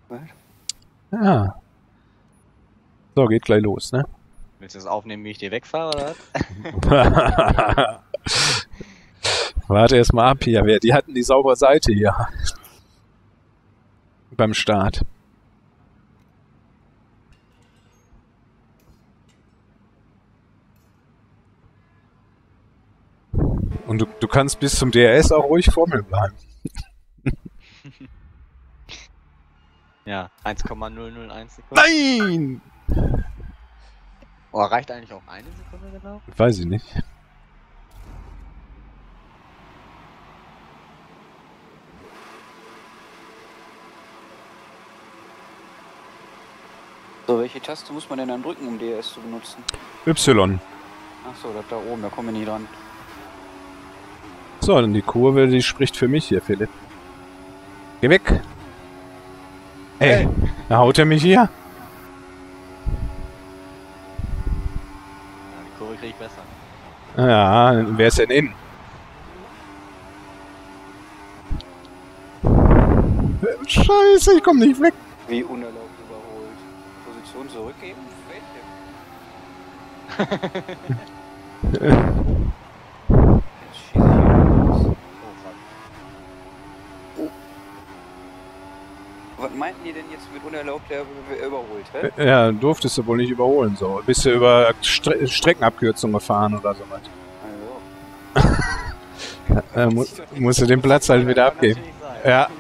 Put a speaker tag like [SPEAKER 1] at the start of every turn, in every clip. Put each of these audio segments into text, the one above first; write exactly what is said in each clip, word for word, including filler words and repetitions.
[SPEAKER 1] Ja. So, geht gleich los, ne?
[SPEAKER 2] Willst du das aufnehmen, wie ich dir wegfahre, oder was?
[SPEAKER 1] Warte erst mal ab hier. Die hatten die saubere Seite hier. Beim Start. Und du, du kannst bis zum D R S auch ruhig vor mir bleiben.
[SPEAKER 2] Ja, eins Komma null null eins Sekunden.
[SPEAKER 1] Nein!
[SPEAKER 2] Oh, reicht eigentlich auch eine Sekunde genau?
[SPEAKER 1] Weiß ich nicht.
[SPEAKER 3] So, welche Taste muss man denn dann drücken, um D R S zu benutzen?
[SPEAKER 1] Y.
[SPEAKER 3] Achso, das da oben, da kommen wir nie dran.
[SPEAKER 1] So, dann die Kurve, die spricht für mich hier, Philipp. Geh weg! Ey, hey. Da haut er mich hier.
[SPEAKER 2] Ja, die Kurve krieg ich besser.
[SPEAKER 1] Ja, wer ist denn in? Scheiße, ich komm nicht weg.
[SPEAKER 3] Wie unerlaubt überholt. Position zurückgeben? Welche? Jetzt schieße ich hier raus.
[SPEAKER 2] Oh, fuck.
[SPEAKER 3] Oh. Was meinten die denn jetzt mit unerlaubt der überholt, hä?
[SPEAKER 1] Ja, durftest du wohl nicht überholen, so. Bist du über Stre Streckenabkürzung gefahren oder so was.
[SPEAKER 3] Also.
[SPEAKER 1] äh, mu musst du den Platz halt wieder abgeben. Ja.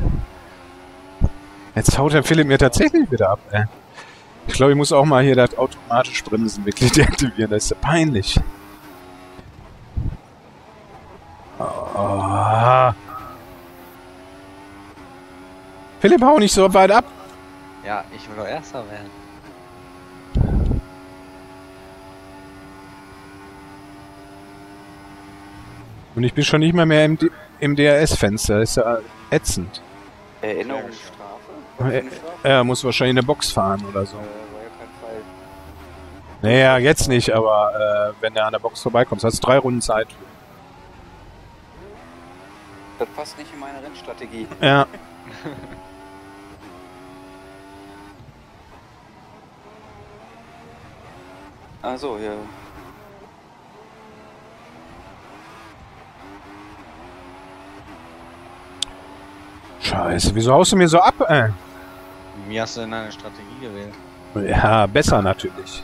[SPEAKER 1] Jetzt haut der Philipp mir tatsächlich wieder ab, ey. Ich glaube, ich muss auch mal hier das automatisch Bremsen wirklich deaktivieren. Das ist ja peinlich. Oh. Philipp, hau nicht so weit ab.
[SPEAKER 2] Ja, ich will doch Erster werden.
[SPEAKER 1] Und ich bin schon nicht mal mehr im, im D R S-Fenster. Das ist ja ätzend.
[SPEAKER 3] Erinnerungsstrafe?
[SPEAKER 1] Er muss wahrscheinlich eine Box fahren oder so.
[SPEAKER 3] Äh, war ja kein Fall.
[SPEAKER 1] Naja, jetzt nicht, aber äh, wenn er an der Box vorbeikommt, hast du drei Runden Zeit.
[SPEAKER 3] Das passt nicht in meine Rennstrategie.
[SPEAKER 1] Ja.
[SPEAKER 3] Also, ja.
[SPEAKER 1] Scheiße, wieso haust du mir so ab, ey?
[SPEAKER 2] Wie hast du denn eine Strategie gewählt?
[SPEAKER 1] Ja, besser natürlich.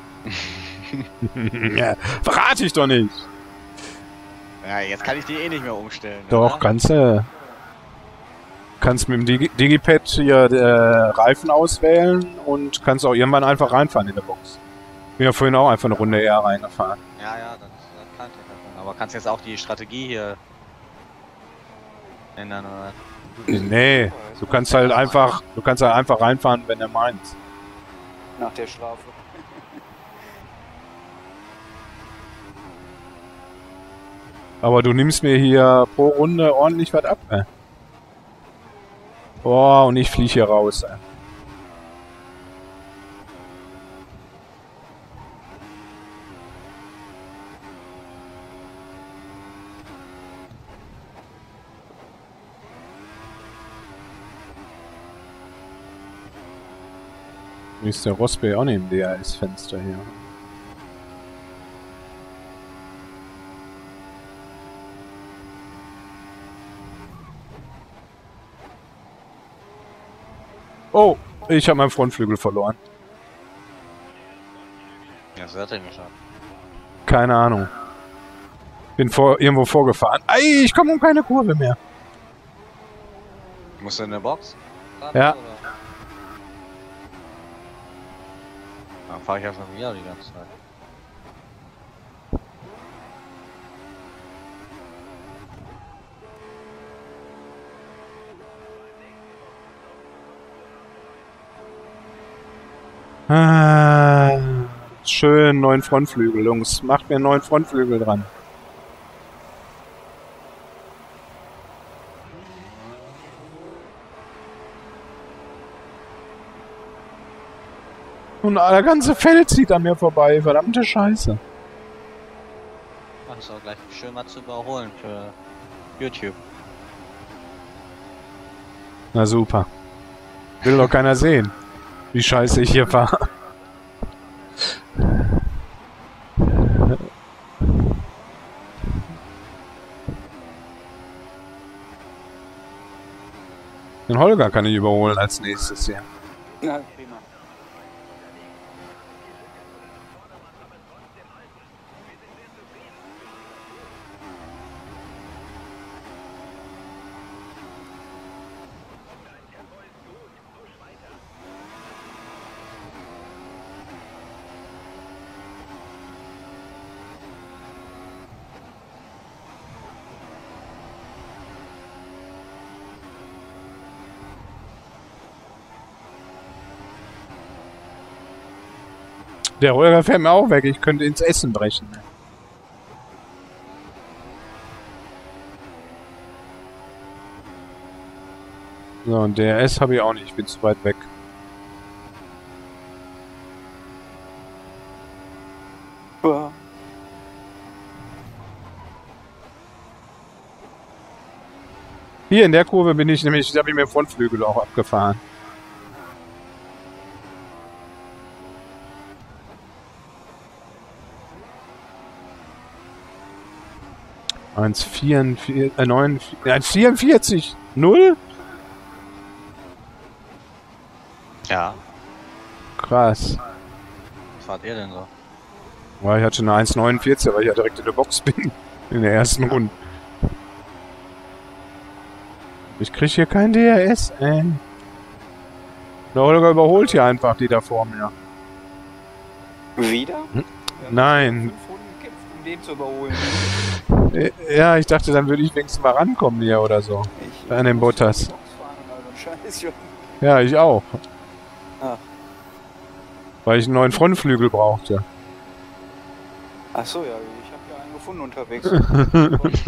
[SPEAKER 1] Ja, verrate ich doch nicht.
[SPEAKER 2] Ja, jetzt kann ich die eh nicht mehr umstellen.
[SPEAKER 1] Doch,
[SPEAKER 2] oder?
[SPEAKER 1] kannst du. Äh, kannst mit dem Digi Digipad hier äh, Reifen auswählen und kannst auch irgendwann einfach reinfahren in der Box. Bin ja vorhin auch einfach eine Runde eher reingefahren.
[SPEAKER 2] Ja, ja, das, das kann ich davon. Aber kannst jetzt auch die Strategie hier ändern, oder?
[SPEAKER 1] Nee, du kannst halt einfach, du kannst halt einfach reinfahren, wenn er meint.
[SPEAKER 3] Nach der Strafe.
[SPEAKER 1] Aber du nimmst mir hier pro Runde ordentlich was ab, ey. Boah, und ich fliege hier raus, ey. Wie ist der Rosberg auch nicht im D R S-Fenster hier? Oh, ich habe meinen Frontflügel verloren.
[SPEAKER 2] Ja, das hat er mir schon.
[SPEAKER 1] Keine Ahnung. Bin vor, irgendwo vorgefahren. Ei, ich komme um keine Kurve mehr.
[SPEAKER 2] Musst du in der Box?
[SPEAKER 1] Ja.
[SPEAKER 2] Oder? Dann fahre ich ja schon wieder die ganze Zeit.
[SPEAKER 1] Ah, schön, neuen Frontflügel, Jungs. Macht mir einen neuen Frontflügel dran. Und der ganze Feld zieht an mir vorbei. Verdammte Scheiße.
[SPEAKER 2] Ach, ist auch gleich schön mal zu überholen für YouTube.
[SPEAKER 1] Na super. Will doch keiner sehen, wie scheiße ich hier fahre. Den Holger kann ich überholen als nächstes hier.
[SPEAKER 3] Na, prima.
[SPEAKER 1] Der Holger fährt mir auch weg, ich könnte ins Essen brechen. So, und D R S habe ich auch nicht, ich bin zu weit weg.
[SPEAKER 3] Ja.
[SPEAKER 1] Hier in der Kurve bin ich nämlich, da habe ich mir den Frontflügel auch abgefahren. eins vierundvierzig, äh, neun, eins vierundvierzig, null?
[SPEAKER 2] Ja.
[SPEAKER 1] Krass.
[SPEAKER 2] Was fahrt ihr denn so?
[SPEAKER 1] Ja, ich hatte eine eins neunundvierzig, weil ich ja direkt in der Box bin. In der ersten Runde. Ich krieg hier kein D R S, ey. Der Holger überholt hier einfach die da vor mir.
[SPEAKER 3] Wieder?
[SPEAKER 1] Hm? Nein.
[SPEAKER 3] Fünf Runden gekämpft, um den zu überholen.
[SPEAKER 1] Ja, ich dachte, dann würde ich wenigstens mal rankommen hier oder so.
[SPEAKER 3] Ich
[SPEAKER 1] An den
[SPEAKER 3] muss
[SPEAKER 1] Bottas.
[SPEAKER 3] die Box fahren und all so ein Scheiß, Junge.
[SPEAKER 1] Ja, ich auch.
[SPEAKER 3] Ah.
[SPEAKER 1] Weil ich einen neuen Frontflügel brauchte.
[SPEAKER 3] Ach so, ja, ich habe ja einen gefunden unterwegs.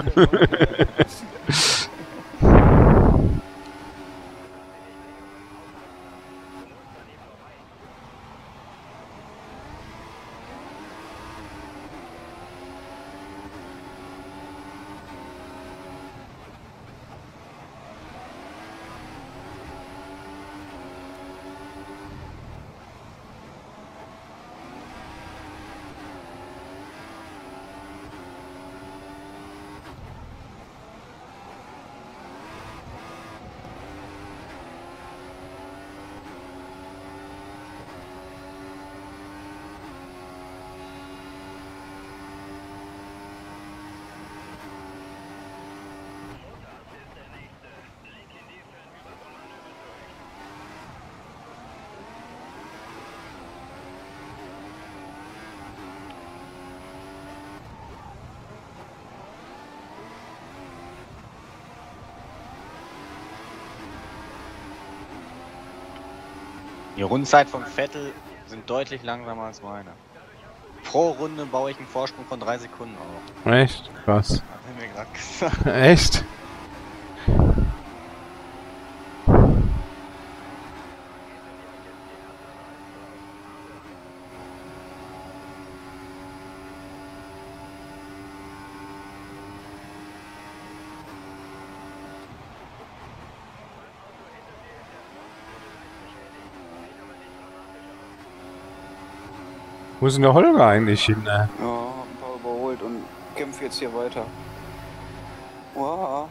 [SPEAKER 2] Die Rundenzeit vom Vettel sind deutlich langsamer als meine. Pro Runde baue ich einen Vorsprung von drei Sekunden auf.
[SPEAKER 1] Echt? Krass.
[SPEAKER 2] Hat er mir gerade gesagt.
[SPEAKER 1] Echt? Wo ist denn der Holger eigentlich hin? Ne?
[SPEAKER 3] Ja, hab ein paar überholt und kämpfe jetzt hier weiter. Wow.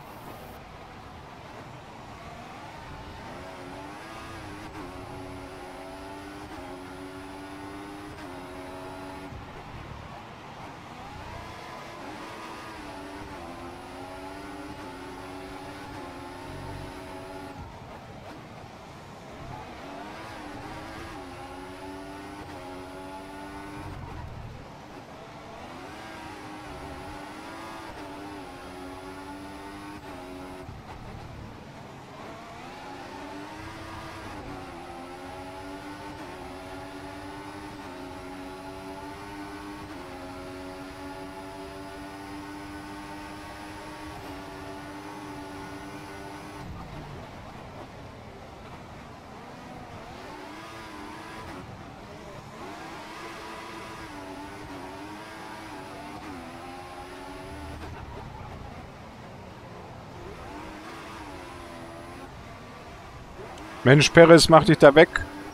[SPEAKER 1] Mensch, Perez, mach dich da weg.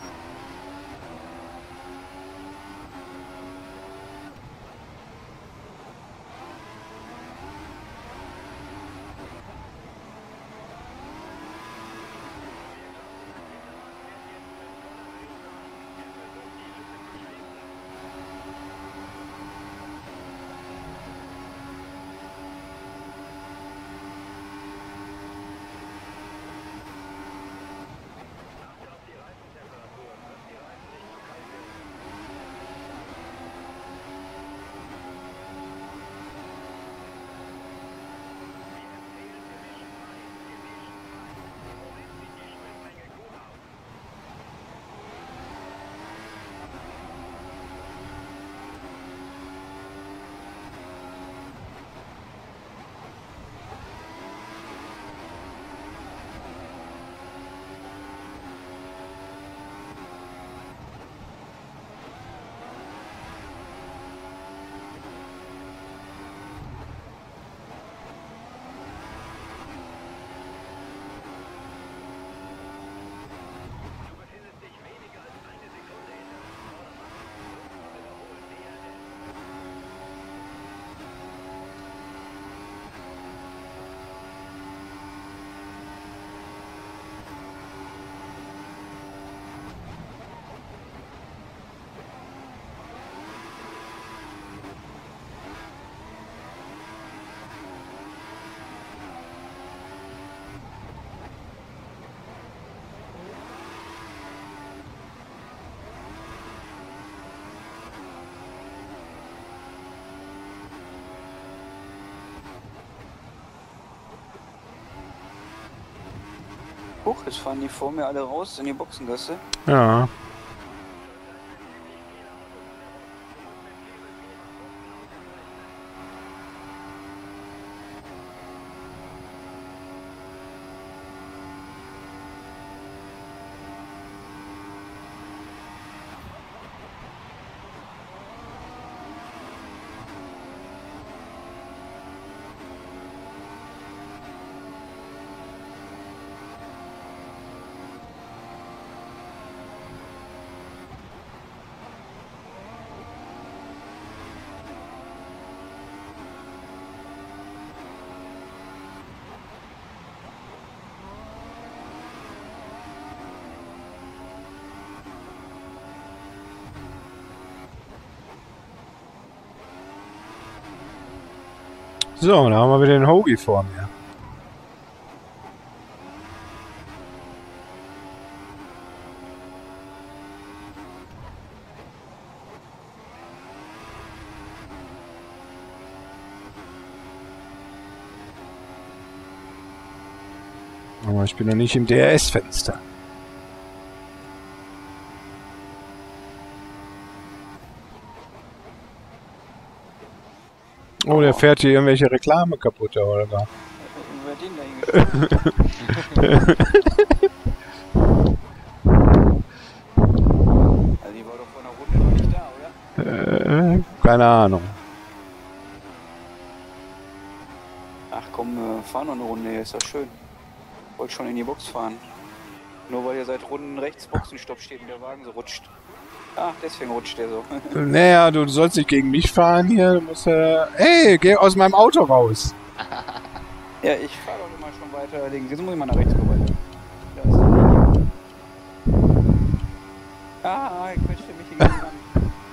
[SPEAKER 3] Huch, jetzt fahren die vor mir alle raus in die Boxengasse.
[SPEAKER 1] Ja. So, da haben wir wieder den Hoagie vor mir. Aber ich bin noch nicht im D R S-Fenster. Oh, der fährt hier irgendwelche Reklame kaputt, der Holger.
[SPEAKER 3] Wer den da hingestellt? Also die war doch vor einer Runde noch nicht da, oder?
[SPEAKER 1] Äh, keine Ahnung.
[SPEAKER 3] Ach komm, wir fahren noch eine Runde, hier ist doch schön. Wollt schon in die Box fahren. Nur weil ihr seit Runden rechts Boxenstopp steht und der Wagen so rutscht. Ach, deswegen rutscht der so.
[SPEAKER 1] Naja, du sollst nicht gegen mich fahren hier. Du musst äh... Hey, geh aus meinem Auto raus.
[SPEAKER 3] Ja, ich fahre doch immer schon weiter links. Jetzt muss ich mal nach rechts vorbei. Da ist die Linie. Ah, ich quetschte mich hier gegen die Wand.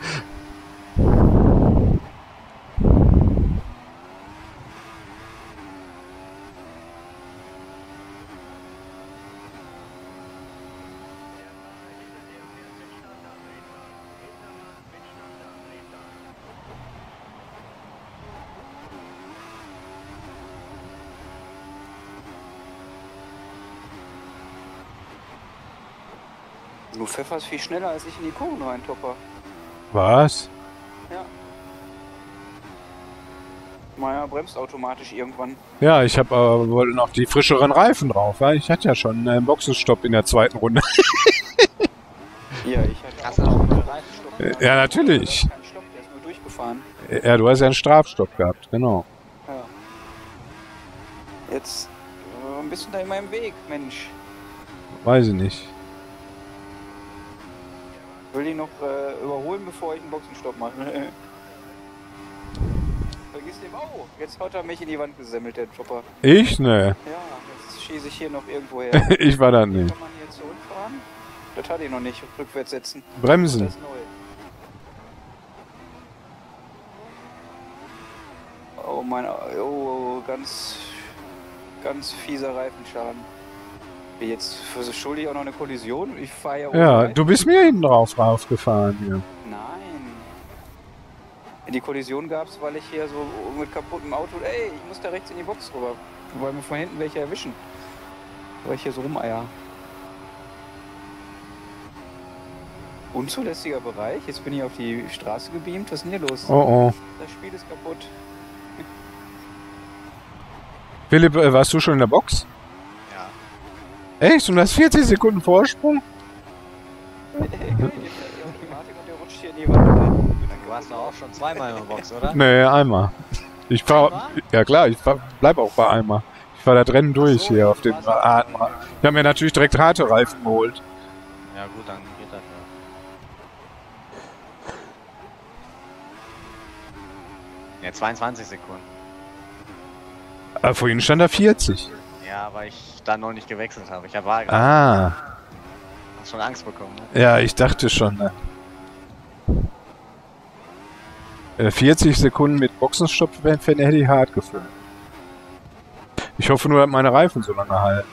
[SPEAKER 3] Du pfefferst viel schneller als ich in die Kurven rein, Topper.
[SPEAKER 1] Was?
[SPEAKER 3] Ja. Naja, bremst automatisch irgendwann.
[SPEAKER 1] Ja, ich habe aber wohl noch die frischeren Reifen drauf, weil ich hatte ja schon einen Boxenstopp in der zweiten Runde.
[SPEAKER 3] Ja, ich hatte
[SPEAKER 2] Hast du
[SPEAKER 3] auch
[SPEAKER 2] auch
[SPEAKER 3] einen
[SPEAKER 2] einen
[SPEAKER 3] Reifenstopp.
[SPEAKER 1] Ja, natürlich.
[SPEAKER 3] Kein Stopp, der ist nur durchgefahren.
[SPEAKER 1] Ja, du hast ja einen Strafstopp gehabt, genau.
[SPEAKER 3] Ja. Jetzt äh, bist du da in meinem Weg, Mensch.
[SPEAKER 1] Weiß ich nicht.
[SPEAKER 3] Will ihn noch äh, überholen, bevor ich einen Boxenstopp mache. Vergiss den. Oh, jetzt hat er mich in die Wand gesemmelt, der Chopper.
[SPEAKER 1] Ich? Ne.
[SPEAKER 3] Ja, jetzt schieße ich hier noch irgendwo her.
[SPEAKER 1] Ich war da nicht.
[SPEAKER 3] Kann man hier zurückfahren? Das hatte ich noch nicht. Rückwärts setzen.
[SPEAKER 1] Bremsen.
[SPEAKER 3] Das ist neu. Oh mein, oh, ganz, ganz fieser Reifenschaden. Jetzt schulde ich auch noch eine Kollision. Ich fahre ja ohne
[SPEAKER 1] Ja,
[SPEAKER 3] Reifen.
[SPEAKER 1] du bist mir hinten drauf raufgefahren hier.
[SPEAKER 3] Nein. Die Kollision gab es, weil ich hier so mit kaputtem Auto. Ey, ich muss da rechts in die Box rüber. Weil mir von hinten welche erwischen. Weil ich hier so rumeier. Unzulässiger Bereich. Jetzt bin ich auf die Straße gebeamt. Was ist denn hier los?
[SPEAKER 1] Oh oh.
[SPEAKER 3] Das Spiel ist kaputt.
[SPEAKER 1] Philipp, äh, warst du schon in der Box?
[SPEAKER 2] Ja.
[SPEAKER 1] Echt? Und du hast vierzig Sekunden Vorsprung?
[SPEAKER 3] Hey, geil, jetzt, äh, auf die Martin und der rutscht hier in die Wand rein.
[SPEAKER 2] Du warst doch auch schon zweimal in der Box, oder?
[SPEAKER 1] Nee, einmal. Ich fahr.
[SPEAKER 2] Einmal?
[SPEAKER 1] Ja klar, ich fahr, bleib auch bei einmal. Ich fahr da Rennen durch
[SPEAKER 2] so,
[SPEAKER 1] hier auf
[SPEAKER 2] du
[SPEAKER 1] den
[SPEAKER 2] warst auf
[SPEAKER 1] harten.
[SPEAKER 2] einmal.
[SPEAKER 1] Ich hab mir natürlich direkt harte Reifen geholt.
[SPEAKER 2] Ja gut, dann geht das ja. Ja, zweiundzwanzig Sekunden.
[SPEAKER 1] Aber vorhin stand da vierzig.
[SPEAKER 2] Ja, weil ich dann noch nicht gewechselt habe. Ich habe Wahl
[SPEAKER 1] Ah.
[SPEAKER 2] Hast schon Angst bekommen, ne?
[SPEAKER 1] Ja, ich dachte schon. Ne? Äh, vierzig Sekunden mit Boxenstopp hätte ich hart gefühlt. Ich hoffe nur, dass meine Reifen so lange halten.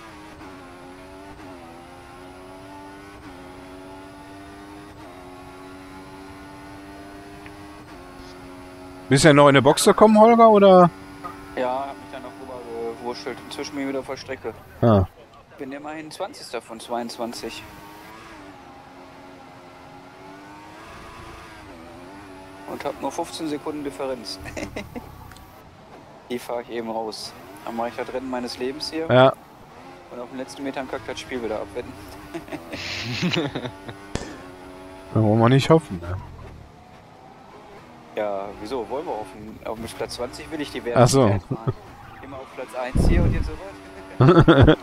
[SPEAKER 1] Bist du ja noch in der Box gekommen, Holger, oder?
[SPEAKER 3] Ja, hab mich dann noch rüber gewurschtelt. Inzwischen bin ich wieder auf der Strecke.
[SPEAKER 1] Ah.
[SPEAKER 3] Bin immerhin zwanzigster von zweiundzwanzig. Und hab nur fünfzehn Sekunden Differenz. Die fahre ich eben raus. Dann mache ich das Rennen meines Lebens hier.
[SPEAKER 1] Ja.
[SPEAKER 3] Und auf den letzten Metern kackt das Spiel wieder abwetten.
[SPEAKER 1] Da wollen wir nicht hoffen, ne?
[SPEAKER 3] Ja, wieso? Wollen wir hoffen? Auf dem Platz zwanzig will ich die
[SPEAKER 1] Ach so.
[SPEAKER 3] Wertigkeit fahren. Immer auf Platz eins hier und jetzt sowas.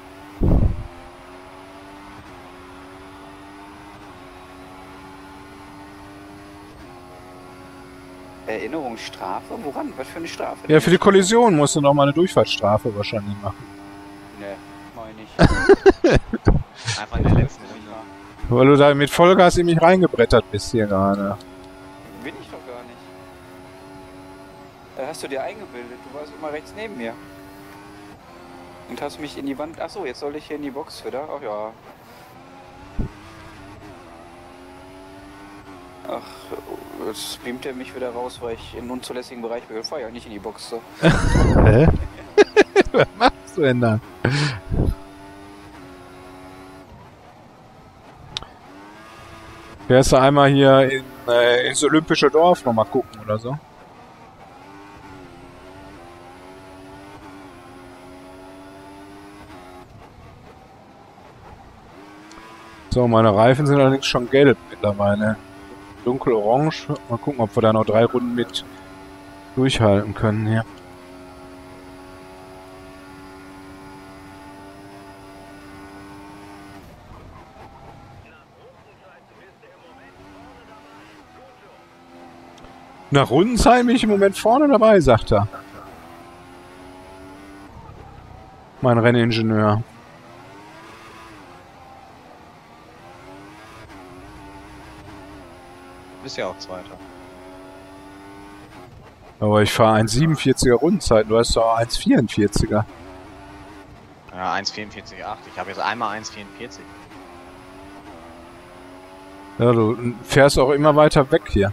[SPEAKER 3] Erinnerungsstrafe? Woran? Was für eine Strafe?
[SPEAKER 1] Ja, für die Kollision musst du noch mal eine Durchfahrtsstrafe wahrscheinlich machen.
[SPEAKER 3] Ne, mach ich nicht.
[SPEAKER 2] Einfach in der letzten Runde.
[SPEAKER 1] Weil du da mit Vollgas in mich reingebrettert bist hier gerade.
[SPEAKER 3] Bin ich doch gar nicht. Da hast du dir eingebildet. Du warst immer rechts neben mir. Und hast mich in die Wand... Achso, jetzt soll ich hier in die Box wieder? Ach ja. Ach, jetzt beamt er mich wieder raus, weil ich in einen unzulässigen Bereich bin. Ich fahr ja nicht in die Box. So.
[SPEAKER 1] Hä? Was machst du denn da? Fährst du einmal hier in, äh, ins Olympische Dorf nochmal gucken oder so? So, meine Reifen sind allerdings schon gelb mittlerweile. Dunkelorange. Mal gucken, ob wir da noch drei Runden mit durchhalten können hier. Nach Rundenzeit bin ich im Moment vorne dabei, sagt er. Mein Renningenieur.
[SPEAKER 2] Du bist ja auch Zweiter.
[SPEAKER 1] Aber ich fahre eins siebenundvierziger Rundenzeit, du hast doch eins vierundvierziger.
[SPEAKER 2] Ja, eins vierundvierzig Komma acht. Ich habe jetzt einmal eins vierundvierzig.
[SPEAKER 1] Ja, du fährst auch immer weiter weg hier.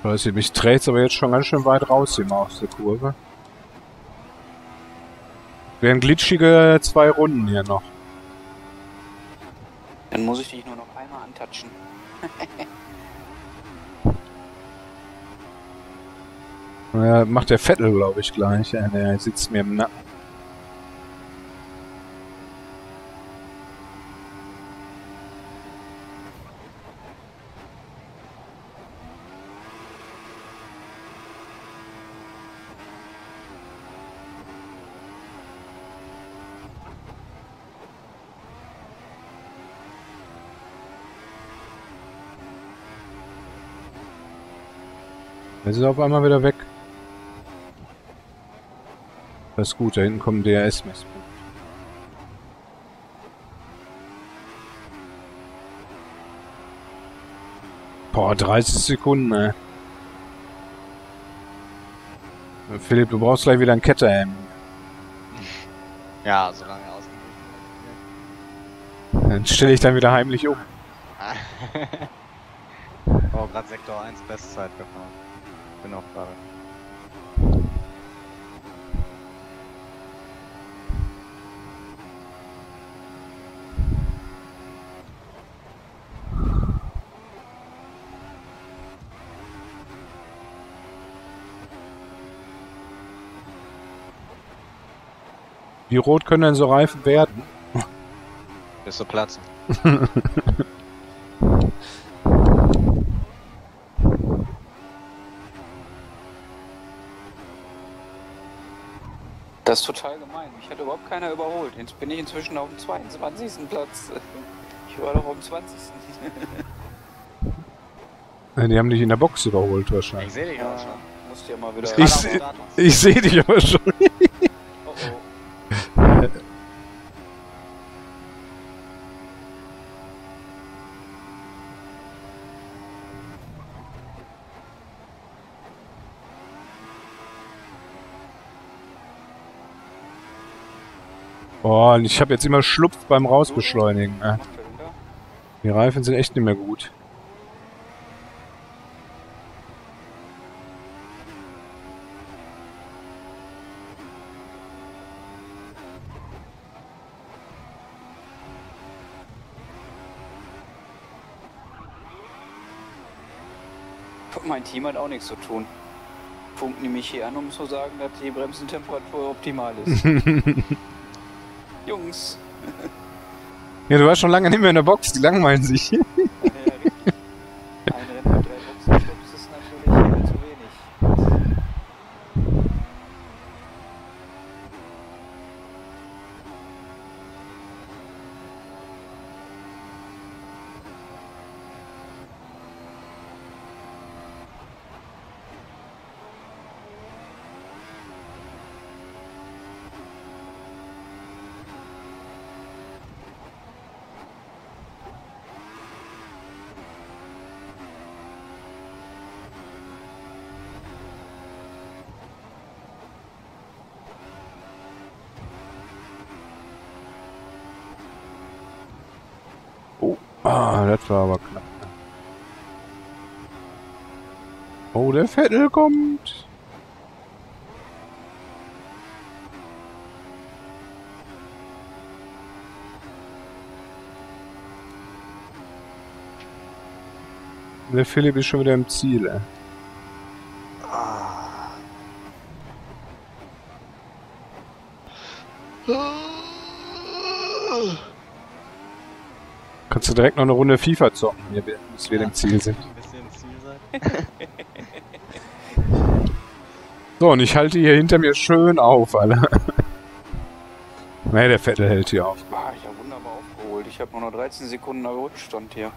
[SPEAKER 1] Weiß ich, mich dreht's aber jetzt schon ganz schön weit raus hier mal aus der Kurve. Wären glitschige zwei Runden hier noch.
[SPEAKER 3] Dann muss ich dich nur noch einmal antatschen.
[SPEAKER 1] Ja, macht der Vettel, glaube ich, gleich. Ja, der sitzt mir im Nacken. Jetzt ist er auf einmal wieder weg. Das ist gut, da hinten kommt ein D R S-Messpunkt. Boah, dreißig Sekunden, ey. Philipp, du brauchst gleich wieder einen Ketterhelm.
[SPEAKER 2] Ja, solange er ausgeglichen
[SPEAKER 1] Dann stelle ich dann wieder heimlich um.
[SPEAKER 2] wird. Oh, gerade Sektor eins Bestzeit gefahren. Bin auch gerade.
[SPEAKER 1] Wie rot können denn so Reifen werden?
[SPEAKER 2] Bis zu platzen.
[SPEAKER 3] Das ist total gemein. Mich hat überhaupt keiner überholt. Jetzt bin ich inzwischen auf dem zweiundzwanzigsten Platz. Ich war doch auf dem zwanzigsten
[SPEAKER 1] Die haben dich in der Box überholt
[SPEAKER 2] Ich
[SPEAKER 1] wahrscheinlich.
[SPEAKER 2] sehe dich
[SPEAKER 3] Ja,
[SPEAKER 2] auch schon.
[SPEAKER 3] musst ja mal wieder...
[SPEAKER 2] Ich
[SPEAKER 1] Ich,
[SPEAKER 2] Gerade
[SPEAKER 1] seh-
[SPEAKER 2] auf Datum.
[SPEAKER 1] ich sehe dich aber schon.
[SPEAKER 3] Oh, oh.
[SPEAKER 1] Boah, und ich habe jetzt immer Schlupf beim Rausbeschleunigen. Ne?
[SPEAKER 3] Macht er wieder?
[SPEAKER 1] Die Reifen sind echt nicht mehr gut.
[SPEAKER 3] Mein Team hat auch nichts zu tun. Funken die mich hier an, um zu sagen, dass die Bremsentemperatur optimal ist. Jungs.
[SPEAKER 1] Ja, du warst schon lange nicht mehr in der Box, die langweilen sich.
[SPEAKER 3] Ja, richtig. Ein Rennen mit drei Boxenstopps ist natürlich zu wenig.
[SPEAKER 1] Oh, ah, das war aber knapp. Oh, der Vettel kommt. Der Philipp ist schon wieder im Ziel, ey. Kannst du direkt noch eine Runde FIFA zocken, hier, bis wir im Ziel sind.
[SPEAKER 2] Ein bisschen Ziel sein.
[SPEAKER 1] So, und ich halte hier hinter mir schön auf, Alter. Ne, der Vettel hält hier auf.
[SPEAKER 3] Ah, ich habe wunderbar aufgeholt. Ich habe nur noch dreizehn Sekunden auf Rückstand hier.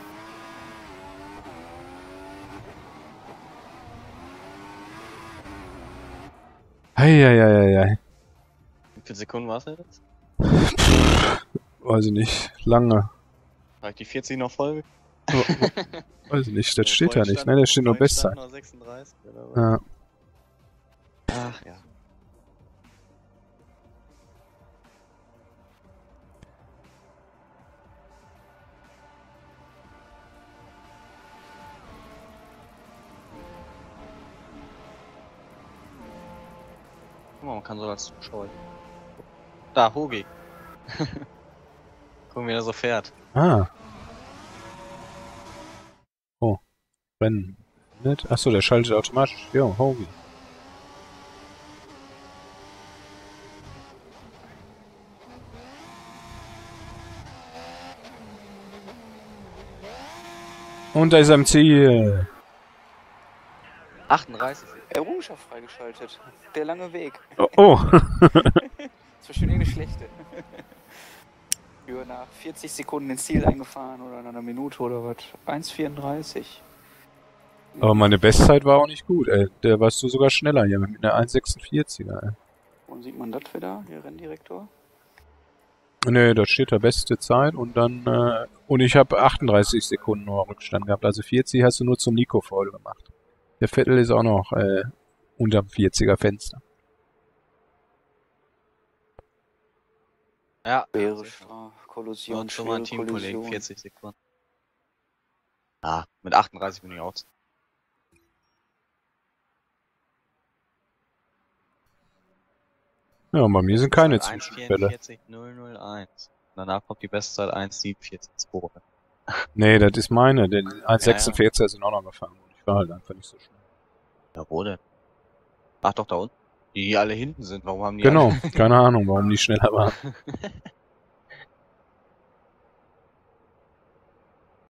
[SPEAKER 1] Eieieiei.
[SPEAKER 2] Wie viele Sekunden war es jetzt?
[SPEAKER 1] Weiß ich nicht. Lange.
[SPEAKER 2] Habe ich die vierzig noch voll?
[SPEAKER 1] Weiß ich nicht, das steht da nicht, ne? Da steht nur Bestzeit.
[SPEAKER 2] Noch sechsunddreißig oder was?
[SPEAKER 1] Ja.
[SPEAKER 2] Ach ja. Guck mal, man kann so als Zuschauer. Da, Hogi. Gucken, wie er so fährt.
[SPEAKER 1] Ah. Oh. Rennen. Achso, der schaltet automatisch. Jo, Hogi. Und da ist er am Ziel.
[SPEAKER 2] achtunddreißig.
[SPEAKER 3] Errungenschaft freigeschaltet. Der lange Weg.
[SPEAKER 1] Oh. oh.
[SPEAKER 3] Das war schon irgendeine schlechte. Für nach vierzig Sekunden ins Ziel eingefahren oder in einer Minute oder was. eins vierunddreißig.
[SPEAKER 1] Aber meine Bestzeit war auch nicht gut, ey. Der warst du sogar schneller hier mit einer eins sechsundvierziger, ey.
[SPEAKER 3] Wo sieht man das wieder, der Renndirektor?
[SPEAKER 1] Ne, da steht da beste Zeit und dann, äh, und ich habe achtunddreißig Sekunden nur Rückstand gehabt. Also vierzig hast du nur zum Nico voll gemacht. Der Vettel ist auch noch, äh, unterm vierziger Fenster.
[SPEAKER 2] Ja.
[SPEAKER 3] Schwere Kollision.
[SPEAKER 2] Und schon mal ein
[SPEAKER 3] schwere
[SPEAKER 2] Teamkollegen,
[SPEAKER 3] Kollision.
[SPEAKER 2] vierzig Sekunden. Ah, mit achtunddreißig bin ich auch.
[SPEAKER 1] Ja, bei mir sind keine
[SPEAKER 2] eins
[SPEAKER 1] Zwischenfälle.
[SPEAKER 2] vierundvierzig null null eins. Danach kommt die Bestzeit eins siebenundvierzig zwei.
[SPEAKER 1] Nee, das ist meine. Der eins sechsundvierziger sind auch noch gefahren. Ich war halt einfach nicht so schnell.
[SPEAKER 2] Ja, wo denn? Ach doch, da unten. Die alle hinten sind. Warum haben die
[SPEAKER 1] Genau,
[SPEAKER 2] alle...
[SPEAKER 1] keine Ahnung, warum die schneller waren.